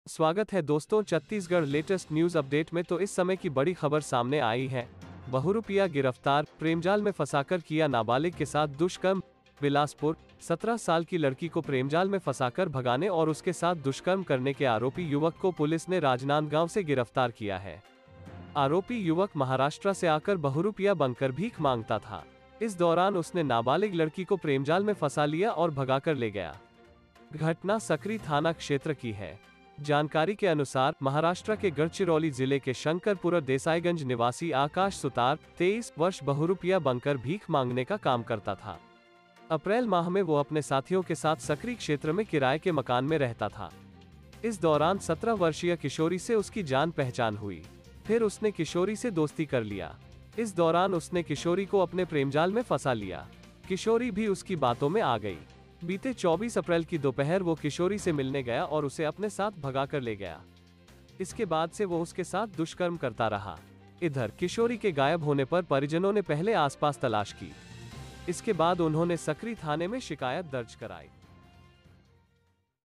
स्वागत है दोस्तों छत्तीसगढ़ लेटेस्ट न्यूज अपडेट में। तो इस समय की बड़ी खबर सामने आई है। बहुरूपिया गिरफ्तार, प्रेमजाल में फंसाकर किया नाबालिग के साथ दुष्कर्म। बिलासपुर, 17 साल की लड़की को प्रेमजाल में फंसाकर भगाने और उसके साथ दुष्कर्म करने के आरोपी युवक को पुलिस ने राजनांदगांव से गिरफ्तार किया है। आरोपी युवक महाराष्ट्र से आकर बहुरूपिया बनकर भीख मांगता था। इस दौरान उसने नाबालिग लड़की को प्रेमजाल में फंसा लिया और भगाकर ले गया। घटना सकरी थाना क्षेत्र की है। जानकारी के अनुसार महाराष्ट्र के गढ़चिरौली जिले के शंकरपुर देसाईगंज निवासी आकाश सुतार 23 वर्ष बहुरूपिया बनकर भीख मांगने का काम करता था। अप्रैल माह में वो अपने साथियों के साथ सकरी क्षेत्र में किराए के मकान में रहता था। इस दौरान 17 वर्षीय किशोरी से उसकी जान पहचान हुई। फिर उसने किशोरी से दोस्ती कर लिया। इस दौरान उसने किशोरी को अपने प्रेमजाल में फंसा लिया। किशोरी भी उसकी बातों में आ गई। बीते 24 अप्रैल की दोपहर वो किशोरी से मिलने गया और उसे अपने साथ भगाकर ले गया। इसके बाद से वो उसके साथ दुष्कर्म करता रहा। इधर किशोरी के गायब होने पर परिजनों ने पहले आसपास तलाश की। इसके बाद उन्होंने सकरी थाने में शिकायत दर्ज कराई।